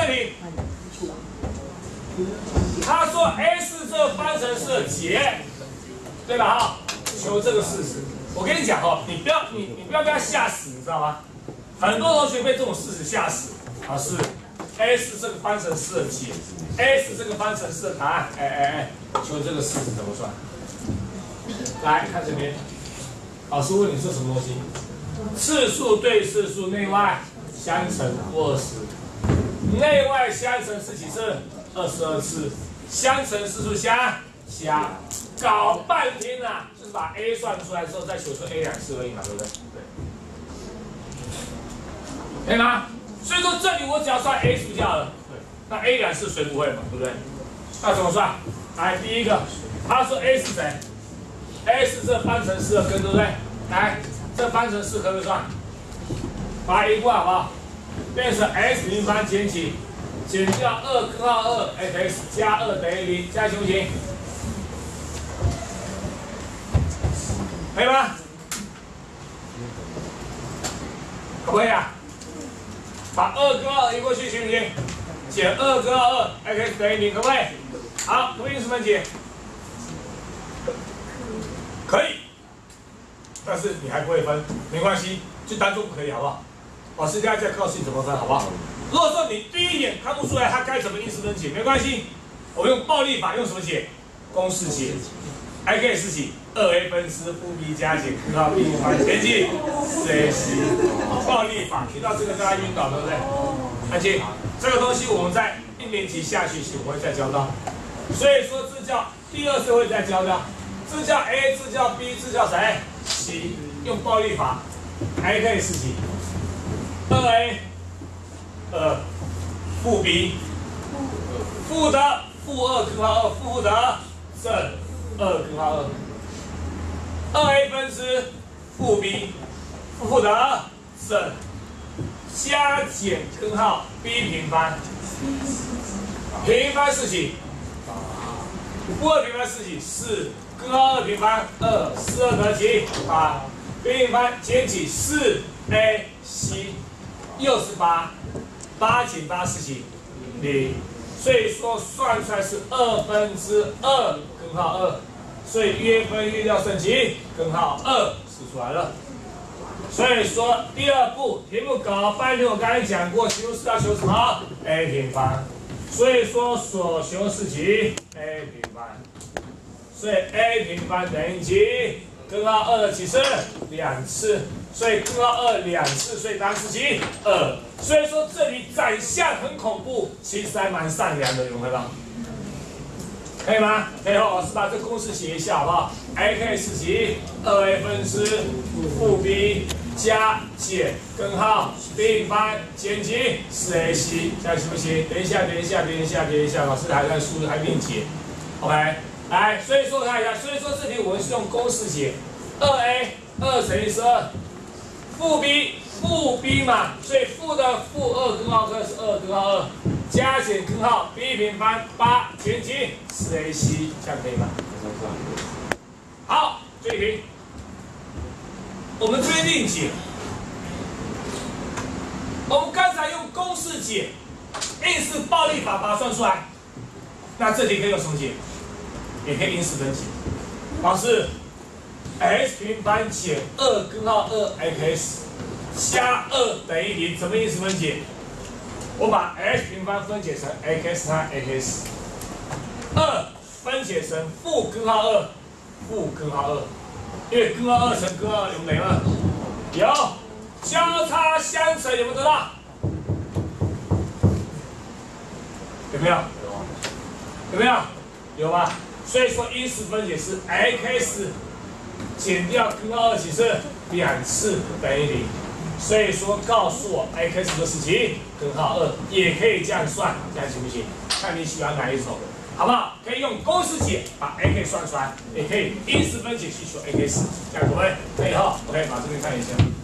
题，他说 S 这个方程式的解，对吧？哈，求这个事实。我跟你讲哦，你不要被他吓死，你知道吗？很多同学被这种事实吓死。老师 ，S 这个方程式的解 ，S 这个方程式的答案，求这个事实怎么算？来看这边，老师问你是什么东西？次数对次数内外相乘负20，内外相乘是几次？22次，相乘次数加，搞半天啊，就是把 A 算出来之后再求出 A 2次而已嘛，对不对？对，可以吗？所以说这里我只要算 A 数就好了，对，那 A 2次谁不会嘛，对不对？那怎么算？来，第一个，他说 A 是谁 ？A 是这方程式的根，对不对？来，这方程式可不可以算？把它移过好不好？变成 x 平方减起减掉2根号2 x 加2等于0，这样行不行？可以吗？可不可以啊？把2根号2移过去行不行？减2根号2 x 等于0，可不可以？好，可不可以因式分解？可以，但是你还不会分，没关系，就当做不可以，好不好？老师现在再告诉你怎么分，好不好？如果说你第一眼看不出来它该怎么因式分解，没关系，我用暴力法，用什么解？公式解。还可以是解2a 分之负 b 加减根号 b 平方减去 4ac。暴力法，听到这个大家晕倒，对不对？而且这个东西我们在1年级下学期我会再教到，所以说这叫第2次会再教到，这叫 a， 这叫 b， 这叫谁 ？c。用暴力法，还可以是解2a 负 b 负的负2根号2负的正2根号2，2a 分之负 b 负的正加减根号 b 平方，平方是几？负2平方是几？4根号2平方2，4 2得几？8，b 平方减起 4ac 又是8减8是几？0，所以说算出来是2分之2根号2，所以约分约掉剩几？根号2是出来了。所以说第2步题目搞半天，我刚才讲过，求是要求什么 ？a 平方，所以说所求是几 ？a 平方，所以 a 平方等于几？根号2的几次？2次，所以根号2 2次，所以答案是几？2。所以说这里长相很恐怖，其实还蛮善良的，有没有看到？可以吗？可以后老师把这公式写一下好不好 ？a 是几？2a 分之负 b 加减根号 b 平方减几 4ac， 这样行不行？等一下，老师还在书还另解 ，OK。来，所以说看一下，所以说这题我们是用公式解 ，2a 2乘以12，负 b 嘛，所以负的负2根号2是2根号2，加减根号 b 平方8减几 4ac， 这样可以吗？好，这一题我们这边另解，我们刚才用公式解，硬是暴力法把它算出来，那这题可以用什么解？也可以因式分解。老师 ，x 平方减2根号2x 加2等于0，怎么因式分解？我把 x 平方分解成 x 和 x，2分解成负根号2，因为根号2乘根号2有没了？有，交叉相乘有没有得到？有没有？有没有？有吧？所以说因式分解是 x 减掉根号2几次？2次等于0。所以说告诉我 x 的是几？根号2，也可以这样算，这样行不行？看你喜欢哪一种，好不好？可以用公式解把 x 算出来，也可以因式分解去求 x， 这样可不可以？可以哈 ，OK， 把这边看一下。